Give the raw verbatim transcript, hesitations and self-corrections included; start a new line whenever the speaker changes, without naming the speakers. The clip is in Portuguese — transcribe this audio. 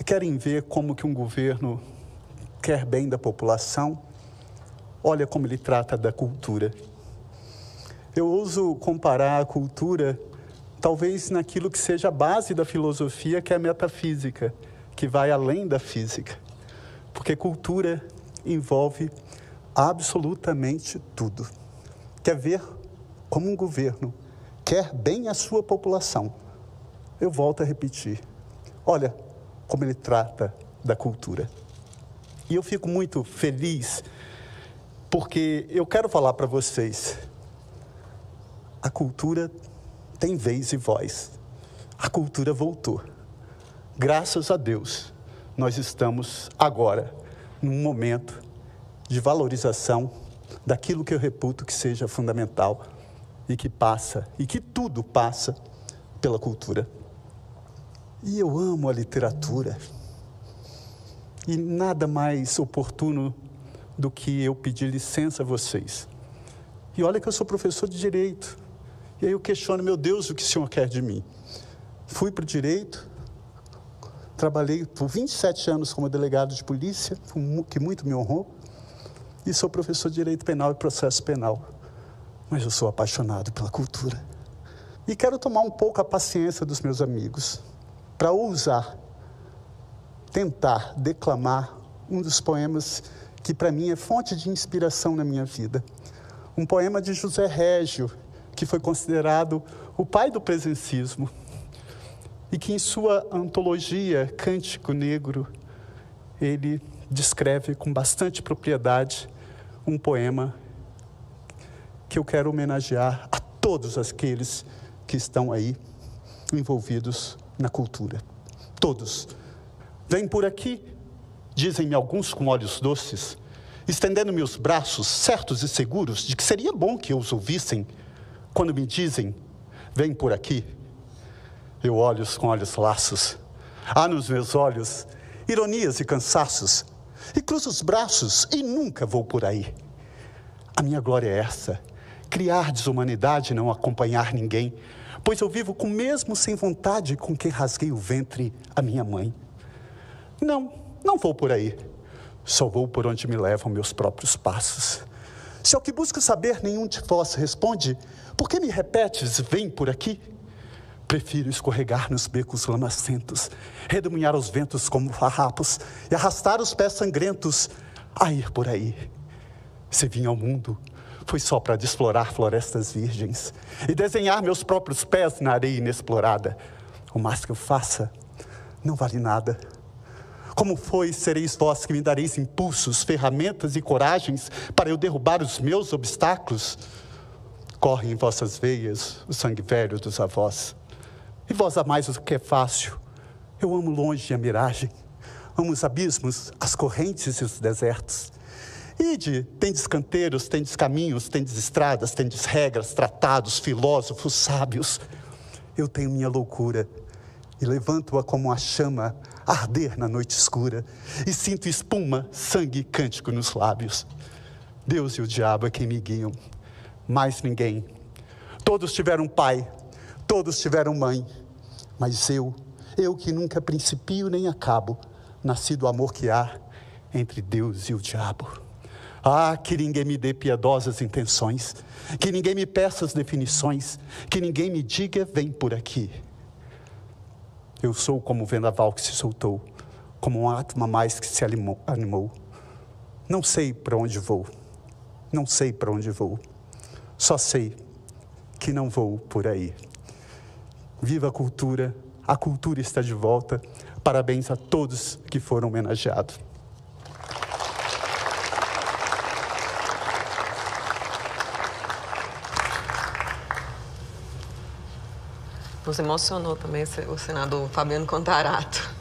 e querem ver como que um governo quer bem da população, olha como ele trata da cultura. Eu ouso comparar a cultura, talvez naquilo que seja a base da filosofia, que é a metafísica, que vai além da física. Porque cultura envolve absolutamente tudo. Quer ver como um governo quer bem a sua população? Eu volto a repetir. Olha como ele trata da cultura. E eu fico muito feliz, porque eu quero falar para vocês, a cultura tem vez e voz. A cultura voltou. Graças a Deus, nós estamos agora num momento de valorização daquilo que eu reputo que seja fundamental e que passa, e que tudo passa pela cultura. E eu amo a literatura. E nada mais oportuno do que eu pedir licença a vocês. E olha que eu sou professor de Direito. E aí eu questiono, meu Deus, o que o senhor quer de mim? Fui para o Direito, trabalhei por vinte e sete anos como delegado de polícia, que muito me honrou, e sou professor de Direito Penal e Processo Penal. Mas eu sou apaixonado pela cultura. E quero tomar um pouco a paciência dos meus amigos, para ousar, tentar declamar um dos poemas que para mim é fonte de inspiração na minha vida. Um poema de José Régio, que foi considerado o pai do presencismo, e que em sua antologia Cântico Negro, ele descreve com bastante propriedade um poema que eu quero homenagear a todos aqueles que estão aí envolvidos na cultura. Todos. Vêm por aqui, dizem-me alguns com olhos doces, estendendo-me os braços, certos e seguros de que seria bom que eu os ouvissem. Quando me dizem, vem por aqui, eu olho com olhos laços. Há nos meus olhos ironias e cansaços, e cruzo os braços e nunca vou por aí. A minha glória é essa, criar desumanidade e não acompanhar ninguém, pois eu vivo com mesmo sem vontade com quem rasguei o ventre a minha mãe. Não, não vou por aí, só vou por onde me levam meus próprios passos. Se ao que busco saber nenhum de vós responde, por que me repetes, vem por aqui? Prefiro escorregar nos becos lamacentos, redemoinhar os ventos como farrapos e arrastar os pés sangrentos a ir por aí. Se vim ao mundo, foi só para explorar florestas virgens e desenhar meus próprios pés na areia inexplorada. O mais que eu faça não vale nada. Como foi, sereis vós que me dareis impulsos, ferramentas e coragens para eu derrubar os meus obstáculos? Corre em vossas veias o sangue velho dos avós. E vós amais o que é fácil. Eu amo longe a miragem. Amo os abismos, as correntes e os desertos. Ide, tendes canteiros, tendes caminhos, tendes estradas, tendes regras, tratados, filósofos, sábios. Eu tenho minha loucura e levanto-a como a chama arder na noite escura e sinto espuma, sangue e cântico nos lábios. Deus e o diabo é quem me guiam, mais ninguém. Todos tiveram pai, todos tiveram mãe, mas eu, eu que nunca principio nem acabo, nasci do amor que há entre Deus e o diabo. Ah, que ninguém me dê piedosas intenções, que ninguém me peça as definições, que ninguém me diga, vem por aqui. Eu sou como o vendaval que se soltou, como um átomo a mais que se animou, animou. Não sei para onde vou, não sei para onde vou, só sei que não vou por aí. Viva a cultura, a cultura está de volta. Parabéns a todos que foram homenageados.
Nos emocionou também o senador Fabiano Contarato.